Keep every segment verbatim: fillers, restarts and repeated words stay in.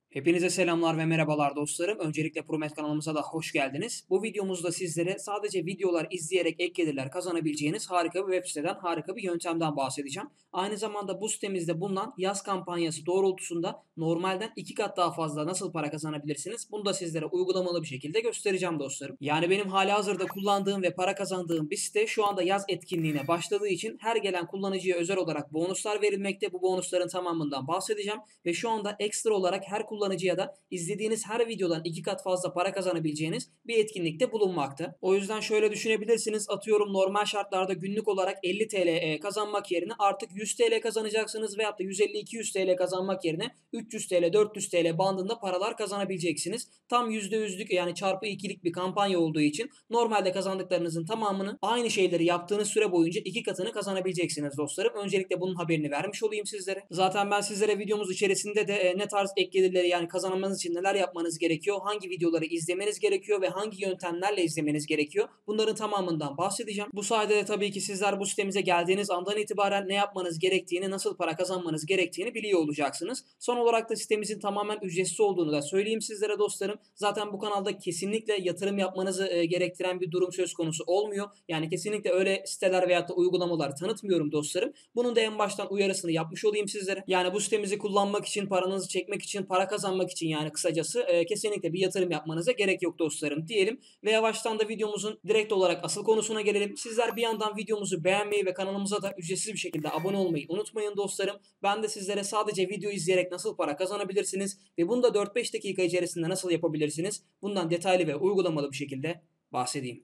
Hepinize selamlar ve merhabalar dostlarım. Öncelikle Promet kanalımıza da hoş geldiniz. Bu videomuzda sizlere sadece videolar izleyerek ek gelirler kazanabileceğiniz harika bir web siteden, harika bir yöntemden bahsedeceğim. Aynı zamanda bu sitemizde bulunan yaz kampanyası doğrultusunda normalden iki kat daha fazla nasıl para kazanabilirsiniz? Bunu da sizlere uygulamalı bir şekilde göstereceğim dostlarım. Yani benim halihazırda kullandığım ve para kazandığım bir site şu anda yaz etkinliğine başladığı için her gelen kullanıcıya özel olarak bonuslar verilmekte. Bu bonusların tamamından bahsedeceğim ve şu anda ekstra olarak her kullanıcıya da izlediğiniz her videodan iki kat fazla para kazanabileceğiniz bir etkinlikte bulunmakta. O yüzden şöyle düşünebilirsiniz. Atıyorum normal şartlarda günlük olarak elli T L kazanmak yerine artık yüz T L kazanacaksınız veyahut da yüz elli iki yüz T L kazanmak yerine üç yüz T L dört yüz T L bandında paralar kazanabileceksiniz. Tam yüzde yüzlük yani çarpı ikilik bir kampanya olduğu için normalde kazandıklarınızın tamamını aynı şeyleri yaptığınız süre boyunca iki katını kazanabileceksiniz dostlarım. Öncelikle bunun haberini vermiş olayım sizlere. Zaten ben sizlere videomuz içerisinde de ne tarz ek gelirleri yani kazanmanız için neler yapmanız gerekiyor, hangi videoları izlemeniz gerekiyor ve hangi yöntemlerle izlemeniz gerekiyor, bunların tamamından bahsedeceğim. Bu sayede de tabii ki sizler bu sitemize geldiğiniz andan itibaren ne yapmanız gerektiğini, nasıl para kazanmanız gerektiğini biliyor olacaksınız. Son olarak da sitemizin tamamen ücretsiz olduğunu da söyleyeyim sizlere dostlarım. Zaten bu kanalda kesinlikle yatırım yapmanızı e, gerektiren bir durum söz konusu olmuyor. Yani kesinlikle öyle siteler veyahut da uygulamalar tanıtmıyorum dostlarım. Bunun da en baştan uyarısını yapmış olayım sizlere. Yani bu sitemizi kullanmak için, paranızı çekmek için, para kazanmak için yani kısacası e, kesinlikle bir yatırım yapmanıza gerek yok dostlarım diyelim. Ve yavaştan da videomuzun direkt olarak asıl konusuna gelelim. Sizler bir yandan videomuzu beğenmeyi ve kanalımıza da ücretsiz bir şekilde abone olmayı unutmayın dostlarım. Ben de sizlere sadece video izleyerek nasıl para kazanabilirsiniz ve bunu da dört beş dakika içerisinde nasıl yapabilirsiniz? Bundan detaylı ve uygulamalı bir şekilde bahsedeyim.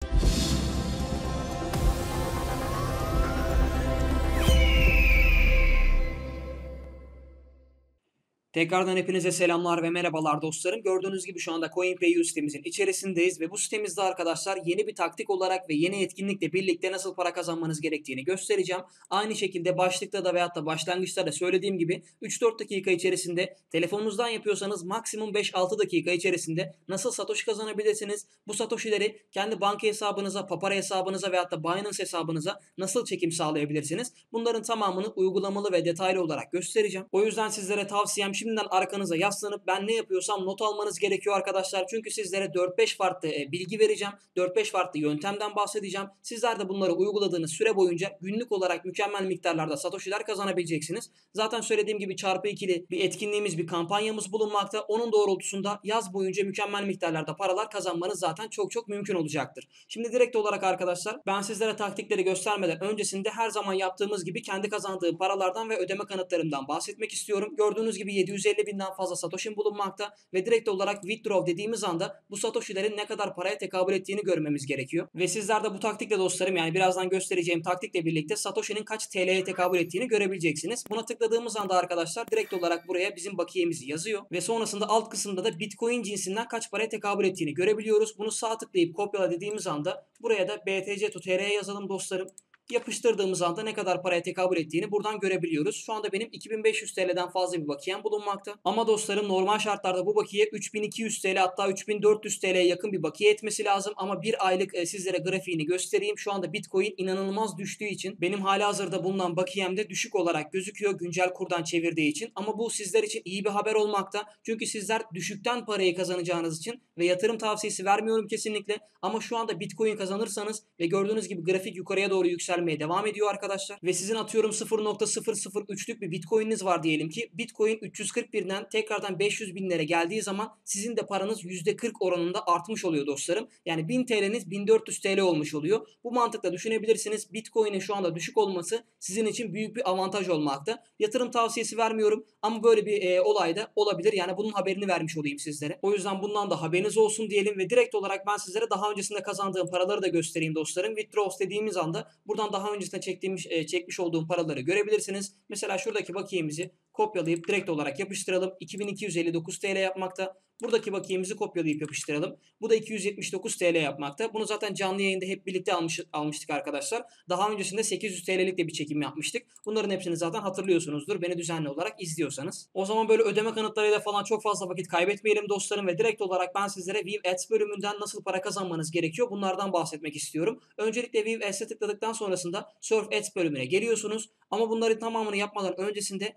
Tekrardan hepinize selamlar ve merhabalar dostlarım. Gördüğünüz gibi şu anda CoinPay sitemizin içerisindeyiz ve bu sitemizde arkadaşlar yeni bir taktik olarak ve yeni etkinlikle birlikte nasıl para kazanmanız gerektiğini göstereceğim. Aynı şekilde başlıkta da veyahut da başlangıçta da söylediğim gibi üç dört dakika içerisinde telefonunuzdan yapıyorsanız maksimum beş altı dakika içerisinde nasıl Satoshi kazanabilirsiniz? Bu Satoshi'leri kendi banka hesabınıza, Papara hesabınıza veyahut da Binance hesabınıza nasıl çekim sağlayabilirsiniz? Bunların tamamını uygulamalı ve detaylı olarak göstereceğim. O yüzden sizlere tavsiyem şimdiden arkanıza yaslanıp ben ne yapıyorsam not almanız gerekiyor arkadaşlar. Çünkü sizlere dört beş farklı bilgi vereceğim. dört beş farklı yöntemden bahsedeceğim. Sizler de bunları uyguladığınız süre boyunca günlük olarak mükemmel miktarlarda Satoshi'ler kazanabileceksiniz. Zaten söylediğim gibi çarpı ikili bir etkinliğimiz, bir kampanyamız bulunmakta. Onun doğrultusunda yaz boyunca mükemmel miktarlarda paralar kazanmanız zaten çok çok mümkün olacaktır. Şimdi direkt olarak arkadaşlar ben sizlere taktikleri göstermeden öncesinde her zaman yaptığımız gibi kendi kazandığım paralardan ve ödeme kanıtlarımdan bahsetmek istiyorum. Gördüğünüz gibi yedi yüz elli binden fazla Satoshi bulunmakta ve direkt olarak withdraw dediğimiz anda bu Satoshi'lerin ne kadar paraya tekabül ettiğini görmemiz gerekiyor. Ve sizler de bu taktikle dostlarım yani birazdan göstereceğim taktikle birlikte Satoshi'nin kaç T L'ye tekabül ettiğini görebileceksiniz. Buna tıkladığımız anda arkadaşlar direkt olarak buraya bizim bakiyemizi yazıyor ve sonrasında alt kısımda da Bitcoin cinsinden kaç paraya tekabül ettiğini görebiliyoruz. Bunu sağ tıklayıp kopyala dediğimiz anda buraya da B T C to T R'ye yazalım dostlarım. Yapıştırdığımız anda ne kadar paraya tekabül ettiğini buradan görebiliyoruz. Şu anda benim iki bin beş yüz T L'den fazla bir bakiyem bulunmakta. Ama dostlarım normal şartlarda bu bakiye üç bin iki yüz T L hatta üç bin dört yüz T L'ye yakın bir bakiye etmesi lazım. Ama bir aylık e, sizlere grafiğini göstereyim. Şu anda Bitcoin inanılmaz düştüğü için benim halihazırda bulunan bakiyem de düşük olarak gözüküyor güncel kurdan çevirdiği için. Ama bu sizler için iyi bir haber olmakta. Çünkü sizler düşükten parayı kazanacağınız için ve yatırım tavsiyesi vermiyorum kesinlikle. Ama şu anda Bitcoin kazanırsanız ve gördüğünüz gibi grafik yukarıya doğru yükselmeye devam ediyor arkadaşlar. Ve sizin atıyorum sıfır nokta sıfır sıfır üçlük bir Bitcoin'iniz var diyelim ki Bitcoin üç yüz kırk birden tekrardan beş yüz binlere geldiği zaman sizin de paranız yüzde kırk oranında artmış oluyor dostlarım. Yani bin T L'niz bin dört yüz T L olmuş oluyor. Bu mantıkla düşünebilirsiniz. Bitcoin'in şu anda düşük olması sizin için büyük bir avantaj olmakta. Yatırım tavsiyesi vermiyorum ama böyle bir e, olay da olabilir. Yani bunun haberini vermiş olayım sizlere. O yüzden bundan da haberiniz olsun diyelim ve direkt olarak ben sizlere daha öncesinde kazandığım paraları da göstereyim dostlarım. Withdrawals dediğimiz anda buradan daha öncesinde çektiğimiz, e, çekmiş olduğum paraları görebilirsiniz. Mesela şuradaki bakiyemizi kopyalayıp direkt olarak yapıştıralım. iki bin iki yüz elli dokuz T L yapmakta. Buradaki bakiyemizi kopyalayıp yapıştıralım. Bu da iki yüz yetmiş dokuz T L yapmakta. Bunu zaten canlı yayında hep birlikte almış, almıştık arkadaşlar. Daha öncesinde sekiz yüz T L'lik de bir çekim yapmıştık. Bunların hepsini zaten hatırlıyorsunuzdur. Beni düzenli olarak izliyorsanız. O zaman böyle ödeme kanıtlarıyla falan çok fazla vakit kaybetmeyelim dostlarım ve direkt olarak ben sizlere Viv Ads bölümünden nasıl para kazanmanız gerekiyor bunlardan bahsetmek istiyorum. Öncelikle Viv Ads'e tıkladıktan sonrasında Surf Ads bölümüne geliyorsunuz. Ama bunların tamamını yapmadan öncesinde benim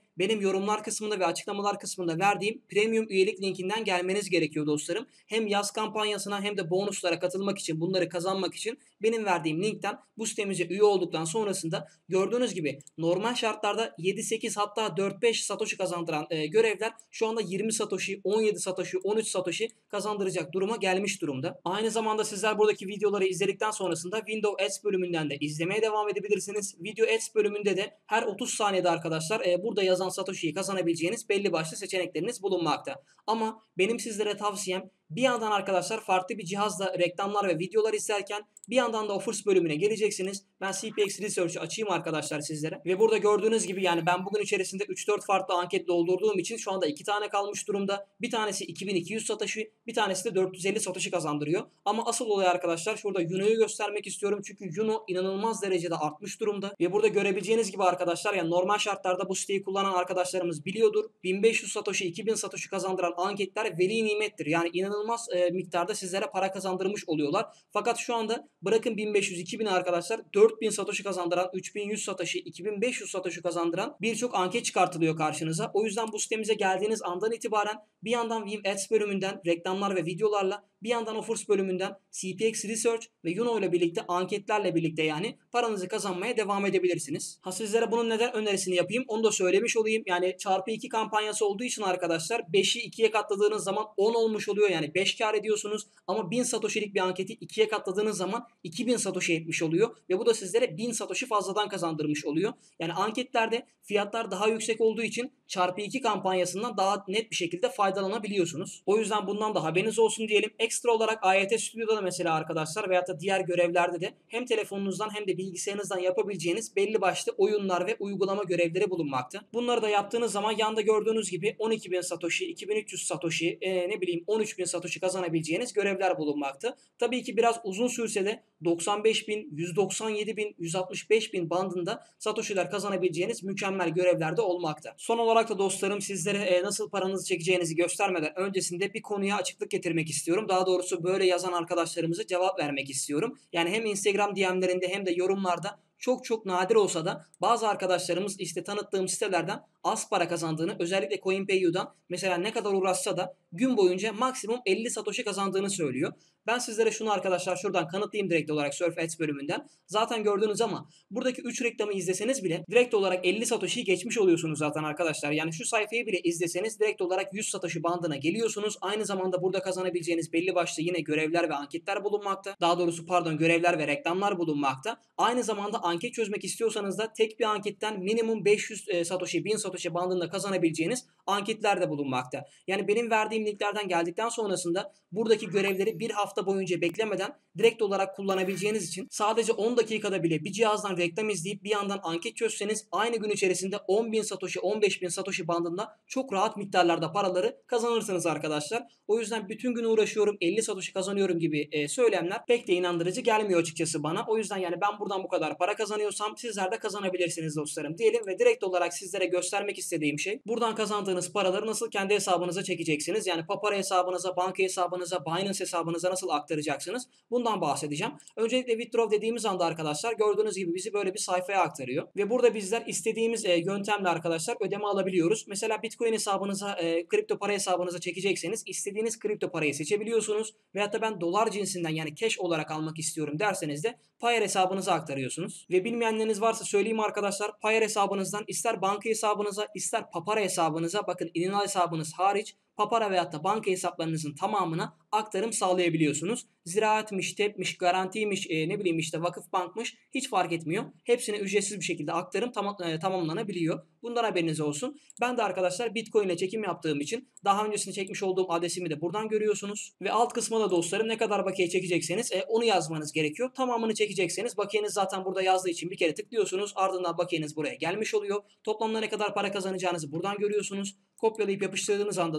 yorumlar kısmında ve açıklamalar kısmında verdiğim premium üyelik linkinden gelmeniz gerekiyor dostlarım. Hem yaz kampanyasına hem de bonuslara katılmak için, bunları kazanmak için benim verdiğim linkten bu sitemize üye olduktan sonrasında gördüğünüz gibi normal şartlarda yedi sekiz hatta dört beş satoshi kazandıran e, görevler şu anda yirmi satoshi, on yedi satoshi, on üç satoshi kazandıracak duruma gelmiş durumda. Aynı zamanda sizler buradaki videoları izledikten sonrasında Windows Ads bölümünden de izlemeye devam edebilirsiniz. Video Ads bölümünde de her otuz saniyede arkadaşlar e, burada yazan satoshi'yi kazanabileceğiniz belli başlı seçenekleriniz bulunmakta. Ama benim sizlere tavsiyem bir yandan arkadaşlar farklı bir cihazla reklamlar ve videolar izlerken bir yandan da offers bölümüne geleceksiniz. Ben C P X Research'ı açayım arkadaşlar sizlere. Ve burada gördüğünüz gibi yani ben bugün içerisinde üç dört farklı anket doldurduğum için şu anda iki tane kalmış durumda. Bir tanesi iki bin iki yüz satoshi, bir tanesi de dört yüz elli satoshi kazandırıyor. Ama asıl olay arkadaşlar şurada Yuno'yu göstermek istiyorum. Çünkü Yuno inanılmaz derecede artmış durumda. Ve burada görebileceğiniz gibi arkadaşlar yani normal şartlarda bu siteyi kullanan arkadaşlarımız biliyordur. bin beş yüz satoshi, iki bin satoshi kazandıran anketler veli nimettir. Yani inanılmaz e, miktarda sizlere para kazandırmış oluyorlar. Fakat şu anda bırakın bin beş yüz iki bin arkadaşlar dört bin satoshi kazandıran, üç bin yüz satoshi, iki bin beş yüz satoshi kazandıran birçok anket çıkartılıyor karşınıza. O yüzden bu sitemize geldiğiniz andan itibaren bir yandan Wim Ads bölümünden reklamlar ve videolarla, bir yandan Offers bölümünden C P X Research ve Yuno ile birlikte anketlerle birlikte yani paranızı kazanmaya devam edebilirsiniz. Ha sizlere bunun neden önerisini yapayım onu da söylemiş olayım. Yani çarpı iki kampanyası olduğu için arkadaşlar beşi ikiye katladığınız zaman on olmuş oluyor. Yani beş kar ediyorsunuz ama bin satoshi'lik bir anketi ikiye katladığınız zaman iki bin satoshi etmiş oluyor. Ve bu da sizlere bin satoshi fazladan kazandırmış oluyor. Yani anketlerde fiyatlar daha yüksek olduğu için çarpı iki kampanyasından daha net bir şekilde faydalanabiliyorsunuz. O yüzden bundan da haberiniz olsun diyelim. Ekstra olarak A Y T Studio'da da mesela arkadaşlar veyahut da diğer görevlerde de hem telefonunuzdan hem de bilgisayarınızdan yapabileceğiniz belli başlı oyunlar ve uygulama görevleri bulunmakta. Bunları da yaptığınız zaman yanda gördüğünüz gibi on iki bin satoshi, iki bin üç yüz satoshi, e, ne bileyim on üç bin satoshi kazanabileceğiniz görevler bulunmakta. Tabii ki biraz uzun sürse de doksan beş bin, yüz doksan yedi bin, yüz altmış beş bin bandında satoshi'ler kazanabileceğiniz mükemmel görevler de olmakta. Son olarak da dostlarım sizlere e, nasıl paranızı çekeceğinizi göstermeden öncesinde bir konuya açıklık getirmek istiyorum. Daha doğrusu böyle yazan arkadaşlarımıza cevap vermek istiyorum. Yani hem Instagram D M'lerinde hem de yorumlarda çok çok nadir olsa da bazı arkadaşlarımız işte tanıttığım sitelerden az para kazandığını, özellikle CoinPayU'dan mesela ne kadar uğraşsa da gün boyunca maksimum elli satoshi kazandığını söylüyor. Ben sizlere şunu arkadaşlar şuradan kanıtlayayım direkt olarak Surf Ads bölümünden. Zaten gördünüz ama buradaki üç reklamı izleseniz bile direkt olarak elli satoshi'yi geçmiş oluyorsunuz zaten arkadaşlar. Yani şu sayfayı bile izleseniz direkt olarak yüz satoshi bandına geliyorsunuz. Aynı zamanda burada kazanabileceğiniz belli başlı yine görevler ve anketler bulunmakta. Daha doğrusu pardon görevler ve reklamlar bulunmakta. Aynı zamanda anket çözmek istiyorsanız da tek bir anketten minimum beş yüz satoshi, bin satoshi bandında kazanabileceğiniz anketler de bulunmakta. Yani benim verdiğim linklerden geldikten sonrasında buradaki görevleri bir hafta boyunca beklemeden direkt olarak kullanabileceğiniz için sadece on dakikada bile bir cihazdan reklam izleyip bir yandan anket çözseniz aynı gün içerisinde on bin satoshi, on beş bin satoshi bandında çok rahat miktarlarda paraları kazanırsınız arkadaşlar. O yüzden bütün gün uğraşıyorum, elli satoshi kazanıyorum gibi e, söylemler pek de inandırıcı gelmiyor açıkçası bana. O yüzden yani ben buradan bu kadar para kazanıyorsam sizler de kazanabilirsiniz dostlarım diyelim ve direkt olarak sizlere göstermek istediğim şey buradan kazandığınız paraları nasıl kendi hesabınıza çekeceksiniz. Yani Papara hesabınıza, banka hesabınıza, Binance hesabınıza nasıl aktaracaksınız? Bundan bahsedeceğim. Öncelikle withdraw dediğimiz anda arkadaşlar gördüğünüz gibi bizi böyle bir sayfaya aktarıyor. Ve burada bizler istediğimiz e, yöntemle arkadaşlar ödeme alabiliyoruz. Mesela Bitcoin hesabınıza, e, kripto para hesabınıza çekecekseniz istediğiniz kripto parayı seçebiliyorsunuz. Veyahut da ben dolar cinsinden yani cash olarak almak istiyorum derseniz de Payeer hesabınıza aktarıyorsunuz. Ve bilmeyenleriniz varsa söyleyeyim arkadaşlar. Payeer hesabınızdan ister banka hesabınıza ister Papara hesabınıza bakın inanal hesabınız hariç Papara veyahut da banka hesaplarınızın tamamına aktarım sağlayabiliyorsunuz. Ziraatmiş, tepmiş, garantiymiş, e, ne bileyim işte Vakıfbank'mış hiç fark etmiyor. Hepsine ücretsiz bir şekilde aktarım tam, e, tamamlanabiliyor. Bundan haberiniz olsun. Ben de arkadaşlar Bitcoin ile çekim yaptığım için daha öncesinde çekmiş olduğum adresimi de buradan görüyorsunuz. Ve alt kısmına da dostlarım ne kadar bakiye çekecekseniz e, onu yazmanız gerekiyor. Tamamını çekecekseniz bakiyeniz zaten burada yazdığı için bir kere tıklıyorsunuz. Ardından bakiyeniz buraya gelmiş oluyor. Toplamda ne kadar para kazanacağınızı buradan görüyorsunuz. Kopyalayıp yapıştırdığınız anda da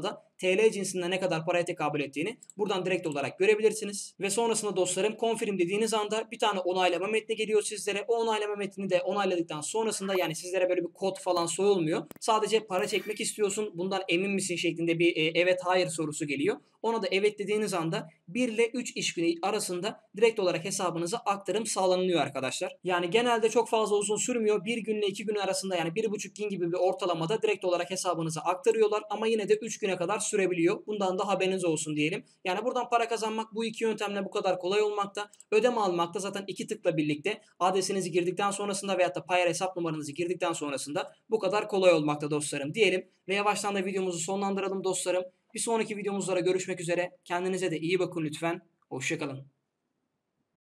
T L cinsinden ne kadar paraya tekabül ettiğini buradan direkt olarak görebilirsiniz. Ve sonrasında dostlarım confirm dediğiniz anda bir tane onaylama metni geliyor sizlere. O onaylama metnini de onayladıktan sonrasında yani sizlere böyle bir kod falan sorulmuyor. Sadece para çekmek istiyorsun, bundan emin misin şeklinde bir e, evet hayır sorusu geliyor. Ona da evet dediğiniz anda bir ile üç iş günü arasında direkt olarak hesabınıza aktarım sağlanıyor arkadaşlar. Yani genelde çok fazla uzun sürmüyor. Bir günle iki gün arasında yani bir buçuk gün gibi bir ortalamada direkt olarak hesabınıza aktarıyorlar. Ama yine de üç güne kadar sürebiliyor. Bundan da haberiniz olsun diyelim. Yani buradan para kazanmak bu iki yöntemle bu kadar kolay olmakta. Ödeme almakta zaten iki tıkla birlikte adresinizi girdikten sonrasında veyahut da Payer hesap numaranızı girdikten sonrasında bu kadar kolay olmakta dostlarım diyelim. Ve yavaştan da videomuzu sonlandıralım dostlarım. Bir sonraki videomuzlara görüşmek üzere. Kendinize de iyi bakın lütfen. Hoşça kalın.